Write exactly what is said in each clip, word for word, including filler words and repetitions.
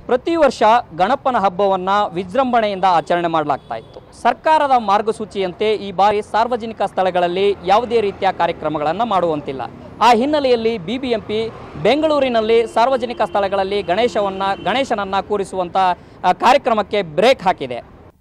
ಪ್ರತಿ ವರ್ಷ ಗಣಪನ ಹಬ್ಬವನ್ನು ವಿಜೃಂಭಣೆಯಿಂದ ಆಚರಣೆ ಮಾಡಲಾಗ್ತಾ ಇತ್ತು. ಸರ್ಕಾರದ ಮಾರ್ಗಸೂಚಿಯಂತೆ ಈ ಬಾರಿ ಸಾರ್ವಜನಿಕ ಸ್ಥಳಗಳಲ್ಲಿ ಯಾವುದೇ ರೀತಿಯ ಕಾರ್ಯಕ್ರಮಗಳನ್ನು ಮಾಡುವಂತಿಲ್ಲ. ಆ ಹಿನ್ನೆಲೆಯಲ್ಲಿ ಬಿಬಿಎಂಪಿ ಬೆಂಗಳೂರಿನಲ್ಲಿ ಸಾರ್ವಜನಿಕ ಸ್ಥಳಗಳಲ್ಲಿ ಗಣೇಶವನ್ನ ಗಣೇಶನನ್ನ ಕೂರಿಸುವಂತ ಕಾರ್ಯಕ್ರಮಕ್ಕೆ ಬ್ರೇಕ್ ಹಾಕಿದೆ.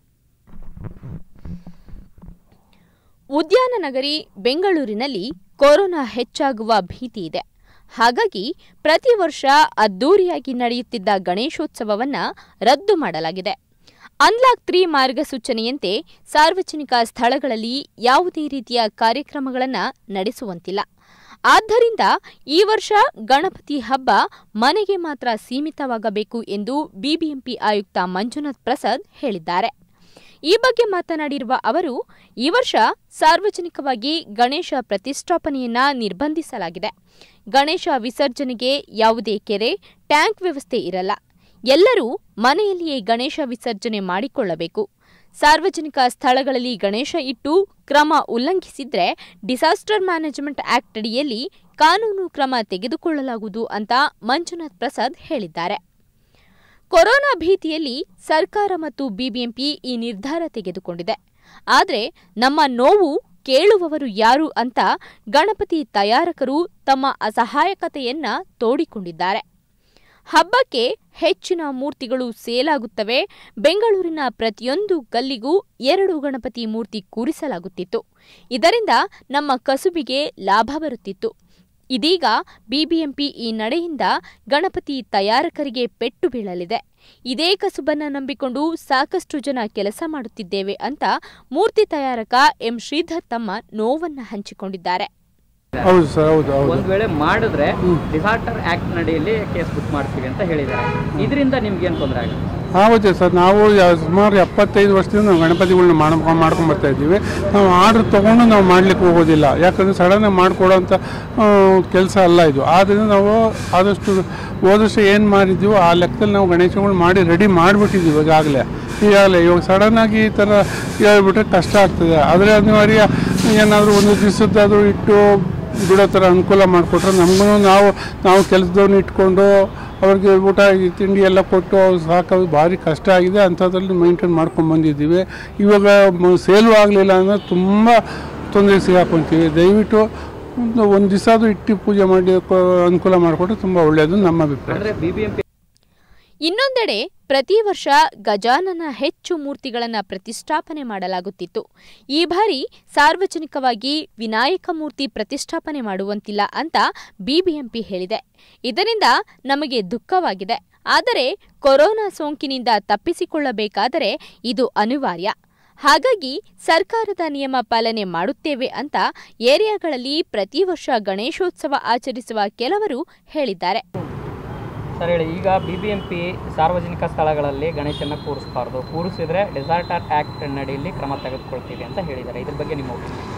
ಉದ್ಯಾನ ನಗರಿ ಬೆಂಗಳೂರಿನಲ್ಲಿ ಕೊರೋನಾ ಹೆಚ್ಚಾಗುವ ಭೀತಿ ಇದೆ. ಹಾಗಾಗಿ ಪ್ರತಿ ವರ್ಷ ಅದ್ದೂರಿಯಾಗಿ ನಡೆಯುತ್ತಿದ್ದ ಗಣೇಶೋತ್ಸವವನ್ನು ರದ್ದು ಮಾಡಲಾಗಿದೆ. ಅನ್ಲಾಕ್ ತ್ರೀ ಮಾರ್ಗಸೂಚನೆಯಂತೆ ಸಾರ್ವಜನಿಕ ಸ್ಥಳಗಳಲ್ಲಿ ಯಾವುದೇ ರೀತಿಯ ಕಾರ್ಯಕ್ರಮಗಳನ್ನು ನಡೆಸುವಂತಿಲ್ಲ. ಆದ್ದರಿಂದ ಈ ವರ್ಷ ಗಣಪತಿ ಹಬ್ಬ ಮನೆಗೆ ಮಾತ್ರ ಸೀಮಿತವಾಗಬೇಕು ಎಂದು ಬಿಬಿಎಂಪಿ ಆಯುಕ್ತ ಮಂಜುನಾಥ್ ಪ್ರಸಾದ್ ಹೇಳಿದ್ದಾರೆ. ಈ ಬಗ್ಗೆ ಮಾತನಾಡಿರುವ ಅವರು, ಈ ವರ್ಷ ಸಾರ್ವಜನಿಕವಾಗಿ ಗಣೇಶ ಪ್ರತಿಷ್ಠಾಪನೆಯನ್ನ ನಿರ್ಬಂಧಿಸಲಾಗಿದೆ. ಗಣೇಶ ವಿಸರ್ಜನೆಗೆ ಯಾವುದೇ ಕೆರೆ, ಟ್ಯಾಂಕ್ ವ್ಯವಸ್ಥೆ ಇರಲ್ಲ. ಎಲ್ಲರೂ ಮನೆಯಲ್ಲಿಯೇ ಗಣೇಶ ವಿಸರ್ಜನೆ ಮಾಡಿಕೊಳ್ಳಬೇಕು. ಸಾರ್ವಜನಿಕ ಸ್ಥಳಗಳಲ್ಲಿ ಗಣೇಶ ಇಟ್ಟು ಕ್ರಮ ಉಲ್ಲಂಘಿಸಿದ್ರೆ ಡಿಸಾಸ್ಟರ್ ಮ್ಯಾನೇಜ್ಮೆಂಟ್ ಆಕ್ಟ್ ಅಡಿಯಲ್ಲಿ ಕಾನೂನು ಕ್ರಮ ತೆಗೆದುಕೊಳ್ಳಲಾಗುವುದು ಅಂತ ಮಂಜುನಾಥ್ ಪ್ರಸಾದ್ ಹೇಳಿದ್ದಾರೆ. ಕೊರೋನಾ ಭೀತಿಯಲ್ಲಿ ಸರ್ಕಾರ ಮತ್ತು ಬಿಬಿಎಂಪಿ ಈ ನಿರ್ಧಾರ ತೆಗೆದುಕೊಂಡಿದೆ. ಆದರೆ ನಮ್ಮ ನೋವು ಕೇಳುವವರು ಯಾರು ಅಂತ ಗಣಪತಿ ತಯಾರಕರು ತಮ್ಮ ಅಸಹಾಯಕತೆಯನ್ನ ತೋಡಿಕೊಂಡಿದ್ದಾರೆ. ಹಬ್ಬಕ್ಕೆ ಹೆಚ್ಚಿನ ಮೂರ್ತಿಗಳು ಸೇಲಾಗುತ್ತವೆ. ಬೆಂಗಳೂರಿನ ಪ್ರತಿಯೊಂದು ಗಲ್ಲಿಗೂ ಎರಡು ಗಣಪತಿ ಮೂರ್ತಿ ಕೂರಿಸಲಾಗುತ್ತಿತ್ತು. ಇದರಿಂದ ನಮ್ಮ ಕಸುಬಿಗೆ ಲಾಭ ಬರುತ್ತಿತ್ತು. ಇದೀಗ ಬಿಬಿಎಂಪಿ ಈ ನಡೆಯಿಂದ ಗಣಪತಿ ತಯಾರಕರಿಗೆ ಪೆಟ್ಟು ಬೀಳಲಿದೆ. ಇದೇ ಕಸುಬನ್ನ ನಂಬಿಕೊಂಡು ಸಾಕಷ್ಟು ಜನ ಕೆಲಸ ಮಾಡುತ್ತಿದ್ದೇವೆ ಅಂತ ಮೂರ್ತಿ ತಯಾರಕ ಎಂ ಶ್ರೀಧರ್ ತಮ್ಮ ನೋವನ್ನ ಹಂಚಿಕೊಂಡಿದ್ದಾರೆ. ಹೌದು ಸರ್, ಹೌದು ಹೌದು. ಒಂದು ವೇಳೆ ಮಾಡಿದ್ರೆ ಡಿಸಾಸ್ಟರ್ ಆಕ್ಟ್ ನಡಿಯಲ್ಲಿ ಕೇಸ್ ಬುಕ್ ಮಾಡ್ತೀವಿ ಅಂತ ಹೇಳಿದ್ದಾರೆ. ಇದರಿಂದ ನಿಮ್ಗೆ ಏನು ತೊಂದರೆ ಆಗುತ್ತೆ? ಹೌದು ಸರ್, ನಾವು ಸುಮಾರು ಎಪ್ಪತ್ತೈದು ವರ್ಷದಿಂದ ನಾವು ಗಣಪತಿಗಳನ್ನ ಮಾಡ್ಕೊಂಡು ಮಾಡ್ಕೊಂಡು ಬರ್ತಾ ಇದ್ದೀವಿ. ನಾವು ಆರ್ಡ್ರ್ ತೊಗೊಂಡು ನಾವು ಮಾಡ್ಲಿಕ್ಕೆ ಹೋಗೋದಿಲ್ಲ. ಯಾಕಂದರೆ ಸಡನ್ನಾಗಿ ಮಾಡಿಕೊಡೋಂಥ ಕೆಲಸ ಅಲ್ಲ ಇದು. ಆದ್ದರಿಂದ ನಾವು ಆದಷ್ಟು ಹೋದ ವರ್ಷ ಏನು ಮಾಡಿದ್ದೀವೋ ಆ ಲೆಕ್ಕದಲ್ಲಿ ನಾವು ಗಣೇಶಗಳು ಮಾಡಿ ರೆಡಿ ಮಾಡಿಬಿಟ್ಟಿದ್ದೀವಿ ಈಗಾಗಲೇ. ಈಗಾಗಲೇ ಇವಾಗ ಸಡನ್ನಾಗಿ ಈ ಥರ ಹೇಳ್ಬಿಟ್ರೆ ಕಷ್ಟ ಆಗ್ತದೆ. ಆದರೆ ಅನಿವಾರ್ಯ ಏನಾದರೂ ಒಂದು ದಿವಸದ್ದಾದರೂ ಇಟ್ಟು ಬಿಡೋ ಥರ ಅನುಕೂಲ ಮಾಡಿಕೊಟ್ರೆ ನಮಗೂ ನಾವು ನಾವು ಕೆಲಸದವ್ರನ್ನ ಇಟ್ಕೊಂಡು ಅವ್ರಿಗೆ ಊಟ ತಿಂಡಿ ಎಲ್ಲ ಕೊಟ್ಟು ಸಾಕೋದು ಭಾರಿ ಕಷ್ಟ ಆಗಿದೆ. ಅಂಥದ್ರಲ್ಲಿ ಮೇಂಟೈನ್ ಮಾಡ್ಕೊಂಡು ಬಂದಿದ್ದೀವಿ. ಇವಾಗ ಸೇಲು ಆಗಲಿಲ್ಲ ಅಂದರೆ ತುಂಬ ತೊಂದರೆ ಸಿಗಾಕೊಂತೀವಿ. ದಯವಿಟ್ಟು ಒಂದು ದಿವಸ ಅದು ಇಟ್ಟು ಪೂಜೆ ಮಾಡಿ ಅನುಕೂಲ ಮಾಡಿಕೊಟ್ರೆ ತುಂಬ ಒಳ್ಳೆಯದು ನಮ್ಮ ಅಭಿಪ್ರಾಯ. ಇನ್ನೊಂದೆಡೆ ಪ್ರತಿ ವರ್ಷ ಗಜಾನನ ಹೆಚ್ಚು ಮೂರ್ತಿಗಳನ್ನು ಪ್ರತಿಷ್ಠಾಪನೆ ಮಾಡಲಾಗುತ್ತಿತ್ತು. ಈ ಬಾರಿ ಸಾರ್ವಜನಿಕವಾಗಿ ವಿನಾಯಕ ಮೂರ್ತಿ ಪ್ರತಿಷ್ಠಾಪನೆ ಮಾಡುವಂತಿಲ್ಲ ಅಂತ ಬಿಬಿಎಂಪಿ ಹೇಳಿದೆ. ಇದರಿಂದ ನಮಗೆ ದುಃಖವಾಗಿದೆ. ಆದರೆ ಕೊರೋನಾ ಸೋಂಕಿನಿಂದ ತಪ್ಪಿಸಿಕೊಳ್ಳಬೇಕಾದರೆ ಇದು ಅನಿವಾರ್ಯ. ಹಾಗಾಗಿ ಸರ್ಕಾರದ ನಿಯಮ ಪಾಲನೆ ಮಾಡುತ್ತೇವೆ ಅಂತ ಏರಿಯಾಗಳಲ್ಲಿ ಪ್ರತಿ ವರ್ಷ ಗಣೇಶೋತ್ಸವ ಆಚರಿಸುವ ಕೆಲವರು ಹೇಳಿದ್ದಾರೆ. ಸರ್ ಹೇಳಿ, ಈಗ ಬಿಬಿಎಂಪಿ ಸಾರ್ವಜನಿಕ ಸ್ಥಳಗಳಲ್ಲಿ ಗಣೇಶನ ಕೂರಿಸಬಾರ್ದು, ಕೂರಿಸಿದ್ರೆ ಡಿಸಾಸ್ಟರ್ ಆಕ್ಟ್ ನಡಿಯಲ್ಲಿ ಕ್ರಮ ತೆಗೆದುಕೊಳ್ತೀವಿ ಅಂತ ಹೇಳಿದ್ದಾರೆ. ಇದ್ರ ಬಗ್ಗೆ ನಿಮ್ಮ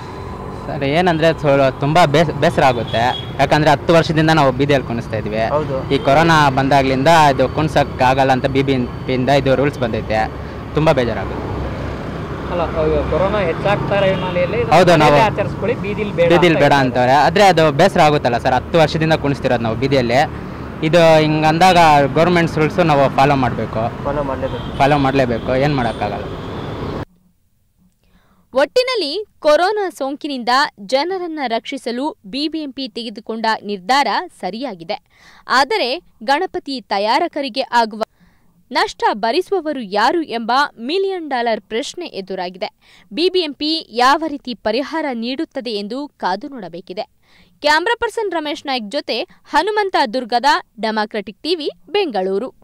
ಸರ್ ಏನಂದರೆ ತುಂಬ ಬೇಸ್ ಬೇಸರ ಆಗುತ್ತೆ. ಯಾಕಂದರೆ ಹತ್ತು ವರ್ಷದಿಂದ ನಾವು ಬೀದಿಯಲ್ಲಿ ಕುಣಿಸ್ತಾ ಇದ್ವಿ. ಈ ಕೊರೋನಾ ಬಂದಾಗ್ಲಿಂದ ಇದು ಕುಣಿಸೋಕ್ಕಾಗಲ್ಲ ಅಂತ ಬಿ ಬಿ ಎಂ ಪಿಯಿಂದ ಇದು ರೂಲ್ಸ್ ಬಂದೈತೆ. ತುಂಬ ಬೇಜಾರಾಗುತ್ತೆ. ಅಲ್ಲ, ಕೊರೋನಾ ಹೆಚ್ಚಾಗ್ತಾ ಇರೋ ಹಿನ್ನೆಲೆಯಲ್ಲಿ ಹೌದು, ನಾವು ಆಚರಿಸ್ಕೊಳ್ಳಿ, ಬೀದಿಲಿ ಬೇಡ ಬೀದಿಲಿ ಬೇಡ ಅಂತಾರೆ. ಆದರೆ ಅದು ಬೇಸರ ಆಗುತ್ತಲ್ಲ ಸರ್, ಹತ್ತು ವರ್ಷದಿಂದ ಕುಣಿಸ್ತಿರೋದು ನಾವು ಬೀದಿಯಲ್ಲಿ. ಇದು ಹಿಂಗೆ ಅಂದಾಗ ಗೌರ್ಮೆಂಟ್ಸ್ ರೂಲ್ಸು ನಾವು ಫಾಲೋ ಮಾಡಬೇಕು ಫಾಲೋ ಮಾಡಲೇಬೇಕು ಫಾಲೋ ಮಾಡಲೇಬೇಕು ಏನು ಮಾಡೋಕ್ಕಾಗಲ್ಲ. ಒಟ್ಟಿನಲ್ಲಿ ಕೊರೋನಾ ಸೋಂಕಿನಿಂದ ಜನರನ್ನ ರಕ್ಷಿಸಲು ಬಿಬಿಎಂಪಿ ತೆಗೆದುಕೊಂಡ ನಿರ್ಧಾರ ಸರಿಯಾಗಿದೆ. ಆದರೆ ಗಣಪತಿ ತಯಾರಕರಿಗೆ ಆಗುವ ನಷ್ಟ ಭರಿಸುವವರು ಯಾರು ಎಂಬ ಮಿಲಿಯನ್ ಡಾಲರ್ ಪ್ರಶ್ನೆ ಎದುರಾಗಿದೆ. ಬಿಬಿಎಂಪಿ ಯಾವ ರೀತಿ ಪರಿಹಾರ ನೀಡುತ್ತದೆ ಎಂದು ಕಾದು ನೋಡಬೇಕಿದೆ. ಕ್ಯಾಮರಾ ಪರ್ಸನ್ ರಮೇಶ್ ನಾಯ್ಕ್ ಜೊತೆ ಹನುಮಂತ ದುರ್ಗದ ಡೆಮಾಕ್ರೆಟಿಕ್ ಟಿವಿ ಬೆಂಗಳೂರು.